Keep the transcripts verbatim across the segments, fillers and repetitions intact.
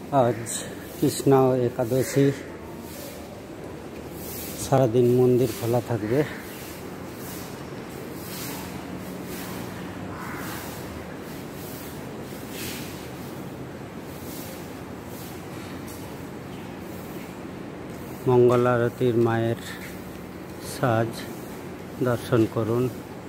आज कृष्ण एकादशी सारा दिन मंदिर खोला থাকবে। मंगल आरतीर माয়ের সাজ दर्शन করুন।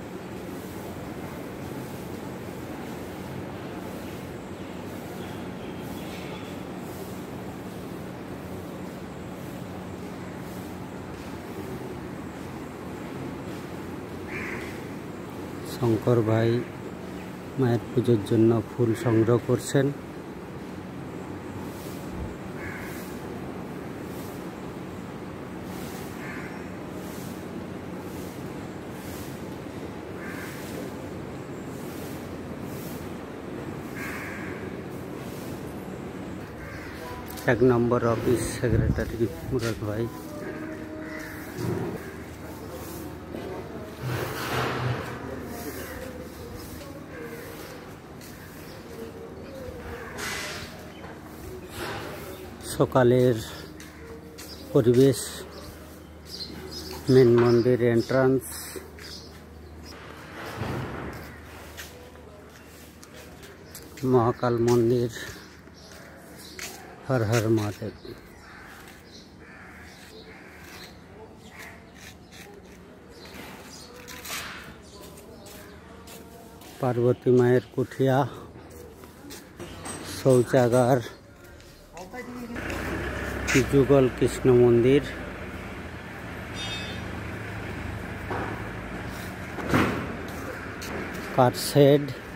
शंकर भाई माয়ের পুজোর জন্য ফুল সংগ্রহ করছেন। एक नम्बर ऑफिस सेक्रेटरी मुराद भाई। सकालेर परिवेश मेन मंदिर एंट्रांस महाकाल मंदिर हर हर महादेव। पार्वती मायर कुठिया शौचागार जुगल कृष्ण मंदिर कार शेड।